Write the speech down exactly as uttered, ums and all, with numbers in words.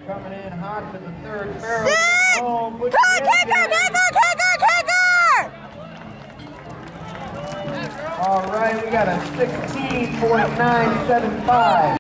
coming in hot to the third barrel. Sit! Oh, Good kicker, kicker, kicker, kicker! All right, we got a sixteen point nine seven five.